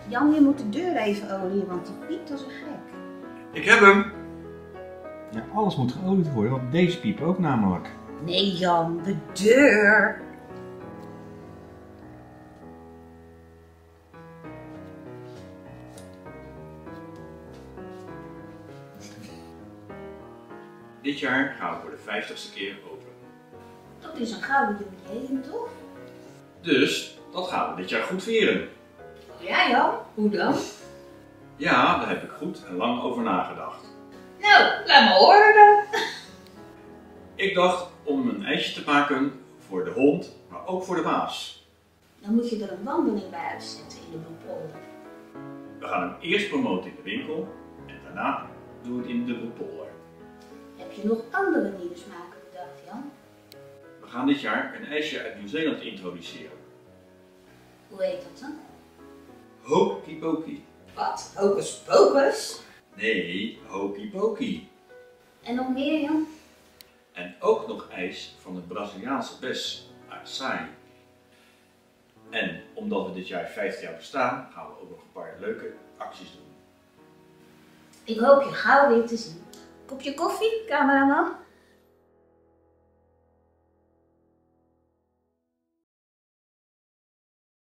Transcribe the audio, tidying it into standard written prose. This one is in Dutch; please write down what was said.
Jan, je moet de deur even oliën, want die piept als een gek. Ik heb hem. Ja, alles moet geolied worden, want deze piep ook namelijk. Nee Jan, de deur. Dit jaar gaan we voor de 50ste keer open. Dat is een gouden jubileum, toch? Dus dat gaan we dit jaar goed vieren. Ja Jan, hoe dan? Ja, daar heb ik goed en lang over nagedacht. Nou, laat me horen dan. Ik dacht om een ijsje te maken voor de hond, maar ook voor de baas. Dan moet je er een wandeling bij uitzetten in de Bloempolder. We gaan hem eerst promoten in de winkel en daarna doen we het in de Bloempolder. Heb je nog andere nieuwe smaken bedacht, Jan? We gaan dit jaar een ijsje uit Nieuw-Zeeland introduceren. Hoe heet dat dan? Hokey Pokey. Wat? Hocus pocus? Nee, Hokey Pokey. En nog meer, Jan? En ook nog ijs van het Braziliaanse bes, açaí. En omdat we dit jaar 50 jaar bestaan, gaan we ook nog een paar leuke acties doen. Ik hoop je gauw weer te zien. Kopje koffie, cameraman?